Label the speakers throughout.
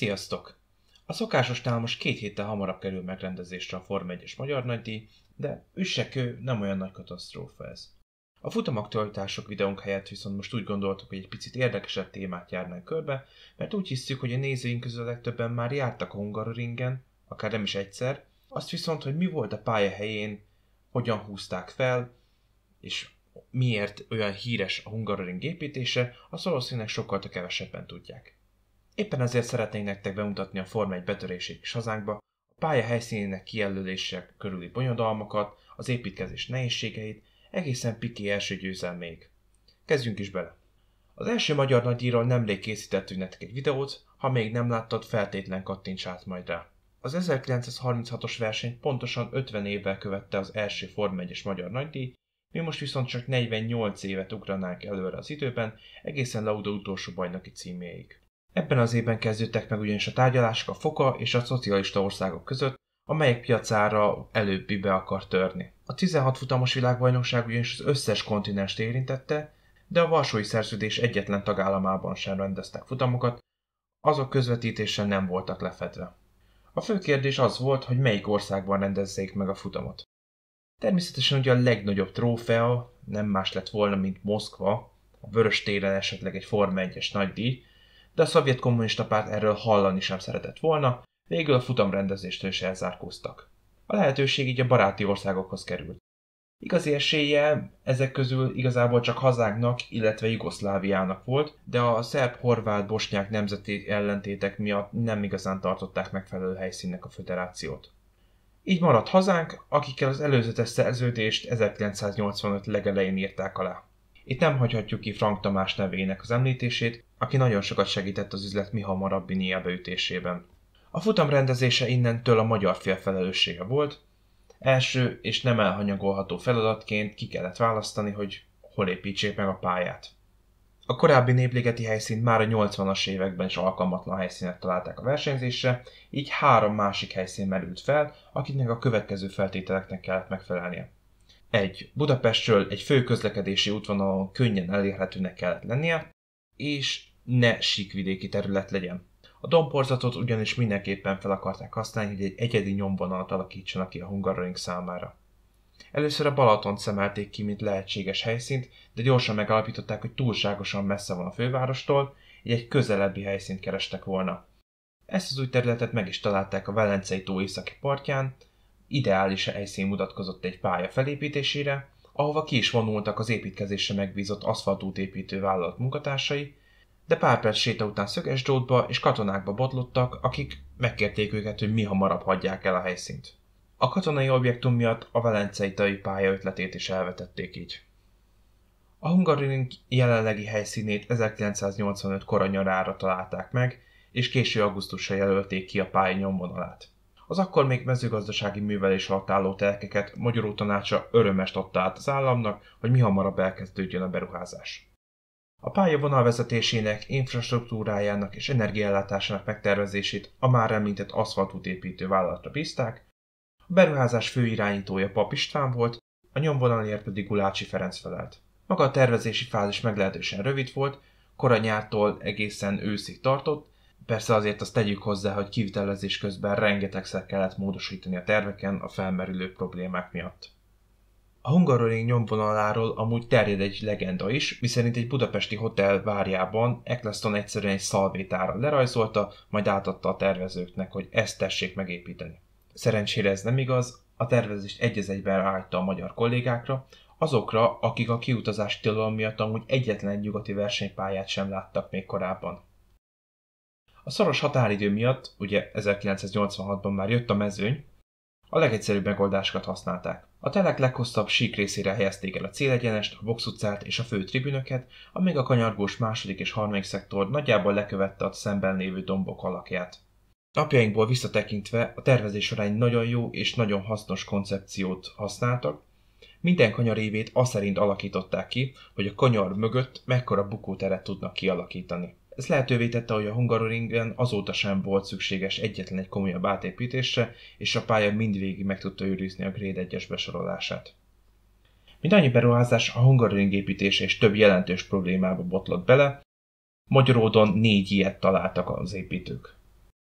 Speaker 1: Sziasztok! A szokásosnál most 2 héttel hamarabb kerül megrendezésre a Forma 1-es magyar nagydíj, de üssekő, nem olyan nagy katasztrófa ez. A futamaktualitások videónk helyett viszont most úgy gondoltuk, hogy egy picit érdekesebb témát járnánk körbe, mert úgy hiszük, hogy a nézőink közül a legtöbben már jártak a Hungaroringen, akár nem is egyszer, azt viszont, hogy mi volt a pálya helyén, hogyan húzták fel, és miért olyan híres a Hungaroring építése, azt valószínűleg sokkal kevesebben tudják. Éppen ezért szeretnénk nektek bemutatni a Forma 1 betörését is hazánkba, a pálya helyszínének kijelölése körüli bonyodalmakat, az építkezés nehézségeit, egészen Piqué első győzelméig. Kezdjünk is bele! Az első magyar nagydíjról nemrég készítettünk nektek egy videót, ha még nem láttad, feltétlen kattints át majd rá. Az 1936-os verseny pontosan 50 évvel követte az első Forma 1-es magyar nagydíj, mi most viszont csak 48 évet ugranánk előre az időben, egészen Lauda utolsó bajnoki címéig. Ebben az évben kezdődtek meg ugyanis a tárgyalások a FOCA és a szocialista országok között, amelyek piacára előbbi be akar törni. A 16 futamos világbajnokság ugyanis az összes kontinenst érintette, de a Varsói Szerződés egyetlen tagállamában sem rendeztek futamokat, azok közvetítésen nem voltak lefedve. A fő kérdés az volt, hogy melyik országban rendezzék meg a futamot. Természetesen ugye a legnagyobb trófea nem más lett volna, mint Moszkva, a Vöröstéren esetleg egy Forma 1-es nagydíj, de a szovjet kommunista párt erről hallani sem szeretett volna, végül a futamrendezéstől is elzárkóztak. A lehetőség így a baráti országokhoz került. Igazi esélye ezek közül igazából csak hazánknak, illetve Jugoszláviának volt, de a szerb-horvát-bosnyák nemzeti ellentétek miatt nem igazán tartották megfelelő helyszínnek a föderációt. Így maradt hazánk, akikkel az előzetes szerződést 1985 legelején írták alá. Itt nem hagyhatjuk ki Frank Tamás nevének az említését, aki nagyon sokat segített az üzlet mihamarabbi nyílbeütésében. A futam rendezése innentől a magyar fél felelőssége volt. Első és nem elhanyagolható feladatként ki kellett választani, hogy hol építsék meg a pályát. A korábbi népligeti helyszínt már a 80-as években is alkalmatlan helyszínek találták a versenyzésre, így 3 másik helyszín merült fel, akiknek a következő feltételeknek kellett megfelelnie. 1. Budapestről egy fő közlekedési útvonalon könnyen elérhetőnek kellett lennie, és ne síkvidéki terület legyen. A domborzatot ugyanis mindenképpen fel akarták használni, hogy egy egyedi nyomvonalat alakítsanak ki a Hungaroring számára. Először a Balatont szemelték ki, mint lehetséges helyszínt, de gyorsan megalapították, hogy túlságosan messze van a fővárostól, így egy közelebbi helyszínt kerestek volna. Ezt az új területet meg is találták a Velencei tó északi partján, ideális helyszín mutatkozott egy pálya felépítésére, ahova ki is vonultak az építkezésre megbízott aszfaltútépítő vállalat munkatársai, de pár perc séta után szögesdrótba és katonákba botlottak, akik megkérték őket, hogy mihamarabb hagyják el a helyszínt. A katonai objektum miatt a velencei tai pálya ötletét is elvetették így. A Hungaroring jelenlegi helyszínét 1985 kora nyarára találták meg, és késő augusztusra jelölték ki a pálya nyomvonalát. Az akkor még mezőgazdasági művelés alatt álló telkeket Magyaró Tanácsa örömest adta át az államnak, hogy mihamarabb elkezdődjön a beruházás. A pálya vonalvezetésének, infrastruktúrájának és energiaellátásának megtervezését a már említett aszfaltútépítő vállalatra bízták, a beruházás főirányítója Pap István volt, a nyomvonalért pedig Gulácsi Ferenc felelt. Maga a tervezési fázis meglehetősen rövid volt, kora nyártól egészen őszig tartott, persze azért azt tegyük hozzá, hogy kivitelezés közben rengetegszer kellett módosítani a terveken a felmerülő problémák miatt. A Hungaroring nyomvonaláról amúgy terjed egy legenda is, miszerint egy budapesti hotel várjában Eccleston egyszerűen egy szalvétára lerajzolta, majd átadta a tervezőknek, hogy ezt tessék megépíteni. Szerencsére ez nem igaz, a tervezést egy az egyben ráhagyta a magyar kollégákra, azokra, akik a kiutazási tilalom miatt amúgy egyetlen nyugati versenypályát sem láttak még korábban. A szoros határidő miatt, ugye 1986-ban már jött a mezőny, a legegyszerűbb megoldásokat használták. A telek leghosszabb sík részére helyezték el a célegyenest, a box utcát és a fő tribünöket, amíg a kanyargós második és harmadik szektor nagyjából lekövette a szemben lévő dombok alakját. Napjainkból visszatekintve a tervezés során egy nagyon jó és nagyon hasznos koncepciót használtak. Minden kanyarévét azt szerint alakították ki, hogy a kanyar mögött mekkora bukóteret tudnak kialakítani. Ez lehetővé tette, hogy a Hungaroringen azóta sem volt szükséges egyetlen egy komolyabb átépítésre, és a pálya mindvégig meg tudta őrizni a Grade 1-es besorolását. Mindannyi beruházás a Hungaroring építése és több jelentős problémába botlott bele, Magyaródon 4 ilyet találtak az építők.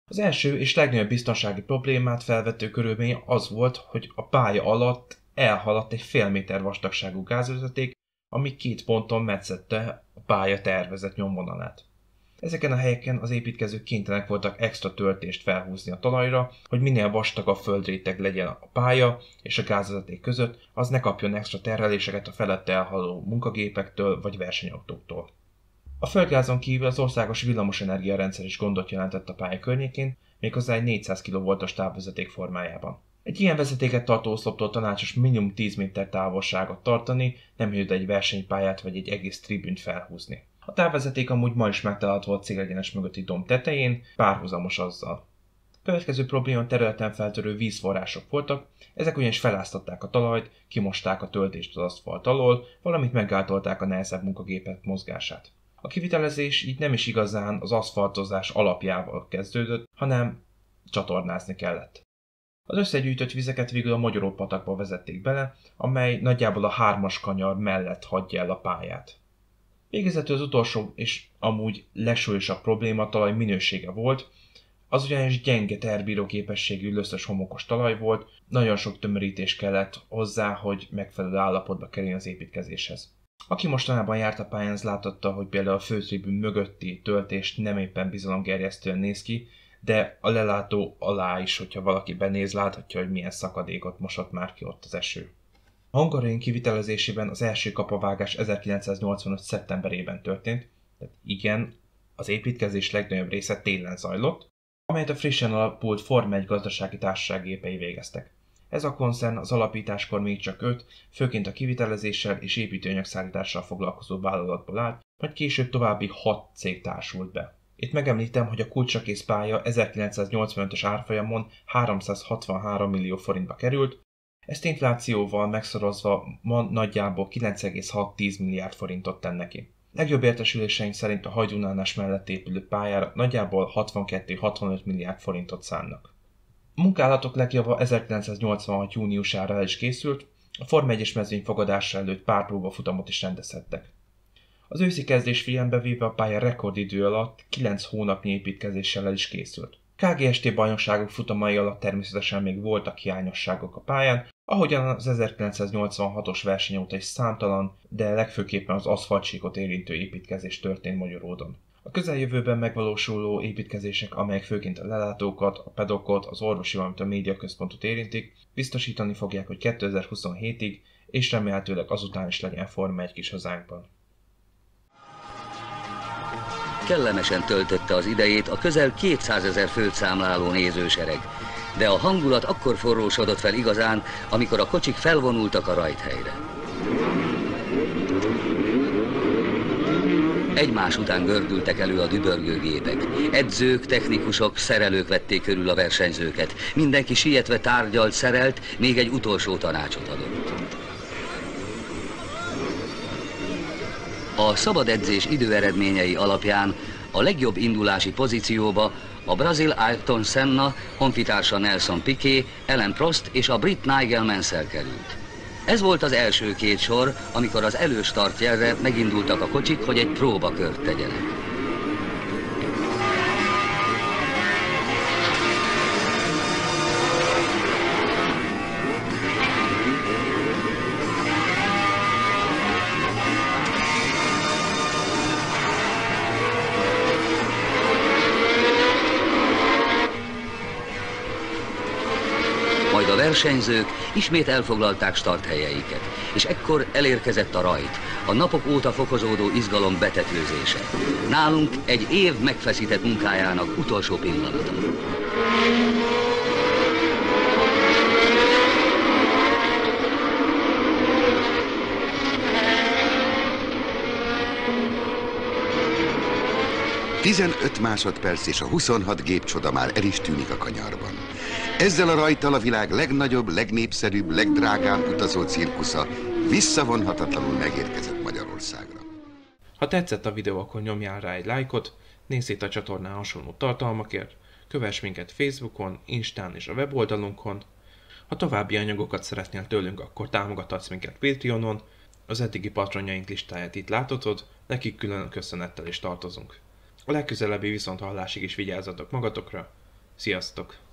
Speaker 1: Az első és legnagyobb biztonsági problémát felvető körülmény az volt, hogy a pálya alatt elhaladt egy fél méter vastagságú gázvezeték, ami 2 ponton metszette a pálya tervezett nyomvonalát. Ezeken a helyeken az építkezők kénytelenek voltak extra töltést felhúzni a talajra, hogy minél vastagabb földréteg legyen a pálya és a gázvezeték között, az ne kapjon extra terheléseket a felette elhaladó munkagépektől vagy versenyautóktól. A földgázon kívül az országos villamosenergia rendszer is gondot jelentett a pálya környékén, méghozzá egy 400 kV-os távvezeték formájában. Egy ilyen vezetéket tartó oszloptól tanácsos minimum 10 méter távolságot tartani, nem jött egy versenypályát vagy egy egész tribünt felhúzni. A távvezeték amúgy ma is megtalálható a célegyenes mögötti domb tetején, párhuzamos azzal. A következő probléma területen feltörő vízforrások voltak, ezek ugyanis feláztatták a talajt, kimosták a töltést az aszfalt alól, valamint meggátolták a nehezebb munkagépek mozgását. A kivitelezés így nem is igazán az aszfaltozás alapjával kezdődött, hanem csatornázni kellett. Az összegyűjtött vizeket végül a Magyaró-patakba vezették bele, amely nagyjából a 3-as kanyar mellett hagyja el a pályát. Végezetül az utolsó és amúgy legsúlyosabb probléma a talaj minősége volt, az ugyanis gyenge terbíró képességű löszös homokos talaj volt, nagyon sok tömörítés kellett hozzá, hogy megfelelő állapotba kerüljön az építkezéshez. Aki mostanában járt a pályán, az látotta, hogy például a főtribűn mögötti töltés nem éppen bizalomgerjesztően néz ki, de a lelátó alá is, hogyha valaki benéz, láthatja, hogy milyen szakadékot mosott már ki ott az eső. A Hungaroring kivitelezésében az első kapavágás 1985. szeptemberében történt, tehát igen, az építkezés legnagyobb része télen zajlott, amelyet a frissen alapult Forma 1 gazdasági társaság gépei végeztek. Ez a koncern az alapításkor még csak 5, főként a kivitelezéssel és építőanyagszállítással foglalkozó vállalatból állt, majd később további 6 cég társult be. Itt megemlítem, hogy a kulcsakész pálya 1985-ös árfolyamon 363 millió forintba került, ezt inflációval megszorozva ma nagyjából 9,6-10 milliárd forintot tenne ki. Legjobb értesüléseink szerint a Hajdúnálás mellett épülő pályára nagyjából 62-65 milliárd forintot szánnak. A munkálatok legjava 1986. júniusára el is készült, a Forma 1-es mezőny fogadása előtt pár próbafutamot is rendezhettek. Az őszi kezdés figyelembe véve a pálya rekordidő alatt 9 hónapnyi építkezéssel el is készült. KGST bajnokságok futamai alatt természetesen még voltak hiányosságok a pályán, ahogyan az 1986-os verseny óta is számtalan, de legfőképpen az aszfaltsíkot érintő építkezés történt Magyaródon. A közeljövőben megvalósuló építkezések, amelyek főként a lelátókat, a pedokot, az orvosi, valamint a médiaközpontot érintik, biztosítani fogják, hogy 2027-ig és remélhetőleg azután is legyen Forma 1 kis hazánkban.
Speaker 2: Kellemesen töltötte az idejét a közel 200 000 főt számláló nézősereg, de a hangulat akkor forrósodott fel igazán, amikor a kocsik felvonultak a rajthelyre. Egymás után gördültek elő a dübörgőgépek. Edzők, technikusok, szerelők vették körül a versenyzőket. Mindenki sietve tárgyalt, szerelt, még egy utolsó tanácsot adott. A szabad edzés időeredményei alapján a legjobb indulási pozícióba a brazil Ayrton Senna, honfitársa Nelson Piquet, Alain Prost és a brit Nigel Mansell került. Ez volt az első 2 sor, amikor az előstartjelre megindultak a kocsik, hogy egy próbakört tegyenek. Majd a versenyzők ismét elfoglalták starthelyeiket, és ekkor elérkezett a rajt, a napok óta fokozódó izgalom betetvőzése. Nálunk egy év megfeszített munkájának utolsó pillanata.
Speaker 3: – 15 másodperc és a 26 gépcsoda már el is tűnik a kanyarban. Ezzel a rajttal a világ legnagyobb, legnépszerűbb, legdrágább utazó cirkusza visszavonhatatlanul megérkezett Magyarországra.
Speaker 1: Ha tetszett a videó, akkor nyomjál rá egy lájkot, nézz itt a csatornán hasonló tartalmakért, kövess minket Facebookon, Instán és a weboldalunkon. Ha további anyagokat szeretnél tőlünk, akkor támogathatsz minket Patreonon, az eddigi patronjaink listáját itt láthatod, nekik külön köszönettel is tartozunk. A legközelebbi viszonthallásig is vigyázzatok magatokra, Sziasztok!